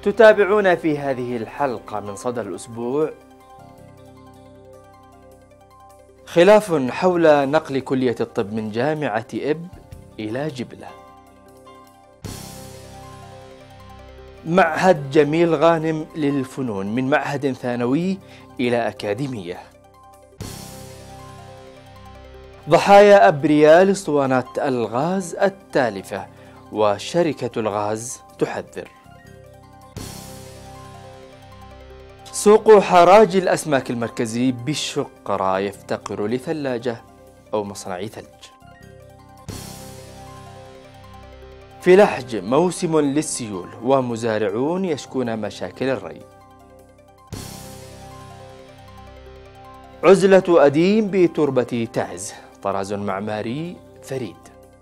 تتابعون في هذه الحلقة من صدى الأسبوع خلاف حول نقل كلية الطب من جامعة إب إلى جبلة. معهد جميل غانم للفنون من معهد ثانوي إلى أكاديمية. ضحايا أبرياء لأسطوانات الغاز التالفة، وشركة الغاز تحذر. سوق حراج الأسماك المركزي بالشقرة يفتقر لثلاجة أو مصنع ثلج. في لحج موسم للسيول، ومزارعون يشكون مشاكل الري. عزلة أديم بتربة تعز، طراز معماري فريد.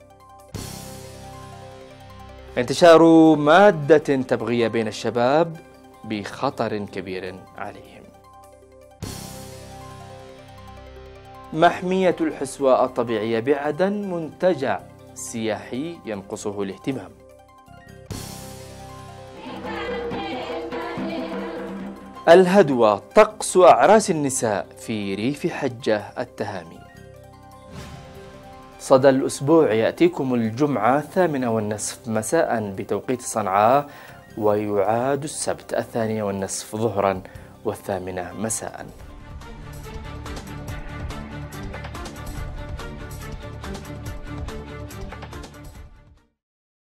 انتشار مادة تبغية بين الشباب بخطر كبير عليهم. محمية الحسوى الطبيعية بعدن منتجع سياحي ينقصه الاهتمام. الهدوى طقس أعراس النساء في ريف حجة التهامي. صدى الأسبوع يأتيكم الجمعة 8:30 مساء بتوقيت صنعاء، ويعاد السبت 2:30 ظهرا و8 مساء.